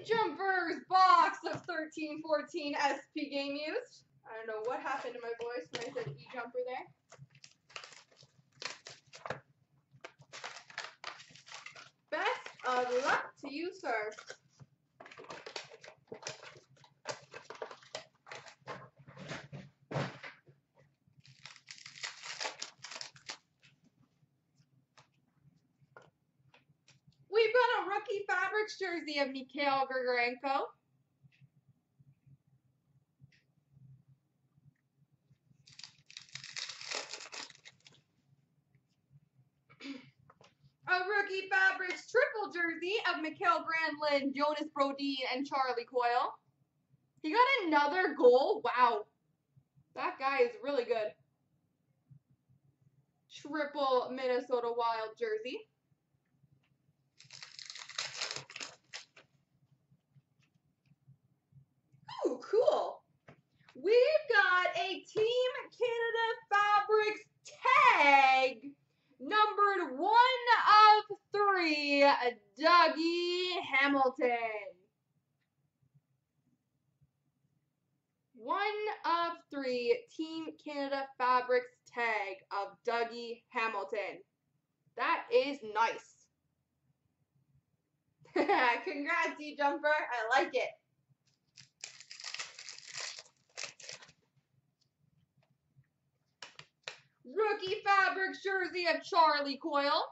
Jumpers box of 1314 SP Game Used. I don't know what happened to my voice when I said E-Jumper there. Best of luck to you, sir. We've got a rookie fabrics jersey of Mikhail Grigorenko. A rookie fabrics triple jersey of Mikael Granlund, Jonas Brodin, and Charlie Coyle. He got another goal. Wow. That guy is really good. Triple Minnesota Wild jersey. Ooh, cool. We've got a Team Canada Fabrics tag, numbered 1 of 3, Dougie Hamilton. 1 of 3, Team Canada Fabrics tag of Dougie Hamilton. That is nice. Congrats, E-Jumper. I like it. Rookie fabrics jersey of Charlie Coyle.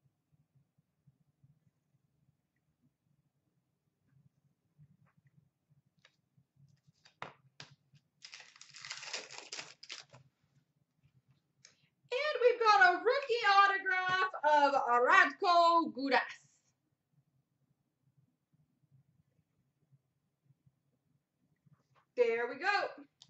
And we've got a rookie autograph of Radko Gudas. There we go.